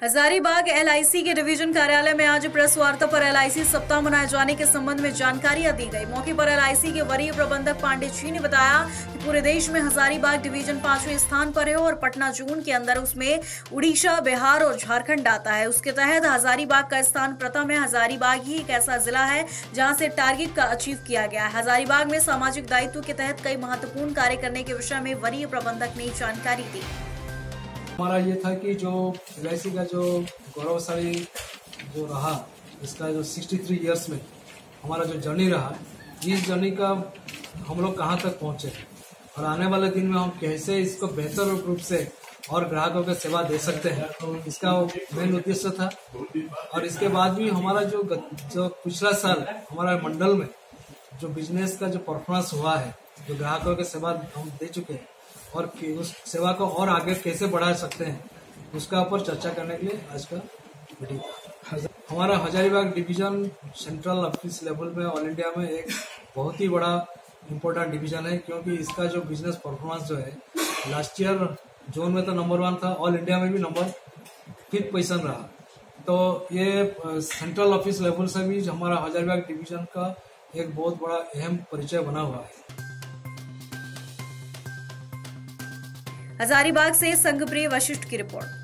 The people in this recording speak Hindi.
हजारीबाग एलआईसी के डिवीजन कार्यालय में आज प्रेस वार्ता पर एलआईसी सप्ताह मनाए जाने के संबंध में जानकारियां दी गई। मौके पर एलआईसी के वरीय प्रबंधक पांडे जी ने बताया कि पूरे देश में हजारीबाग डिवीजन 5वें स्थान पर है और पटना जोन के अंदर उसमें उड़ीसा, बिहार और झारखंड आता है। उसके तहत हजारीबाग का स्थान प्रथम है। हजारीबाग ही एक ऐसा जिला है जहाँ से टारगेट का अचीव किया गया है। हजारीबाग में सामाजिक दायित्व के तहत कई महत्वपूर्ण कार्य करने के विषय में वरीय प्रबंधक ने जानकारी दी। हमारा ये था कि जो एलआईसी का जो गौरवशाली जो रहा, इसका जो 63 इयर्स में हमारा जो जर्नी रहा, इस जर्नी का हम लोग कहाँ तक पहुँचे और आने वाले दिन में हम कैसे इसको बेहतर रूप से और ग्राहकों को सेवा दे सकते हैं, इसका मेन उद्देश्य था। और इसके बाद भी हमारा जो पिछला साल हमारा मंडल में जो बिजनेस का जो परफॉर्मेंस हुआ है, जो ग्राहकों की सेवा हम दे चुके हैं और उस सेवा को और आगे कैसे बढ़ा सकते हैं, उसका ऊपर चर्चा करने के लिए आज का मीटिंग था। हमारा Hazaribagh division central office level में ऑल इंडिया में एक बहुत ही बड़ा इम्पोर्टेंट डिवीजन है, क्योंकि इसका जो बिजनेस परफॉर्मेंस जो है लास्ट ईयर जोन में तो नंबर 1 था, ऑल इंडिया में भी नंबर 5th पोजीशन रहा। तो ये सेंट्रल ऑफिस लेवल से भी हमारा हजारीबाग डिवीजन का एक बहुत बड़ा अहम परिचय बना हुआ है। हजारीबाग से संघप्रिय वशिष्ठ की रिपोर्ट।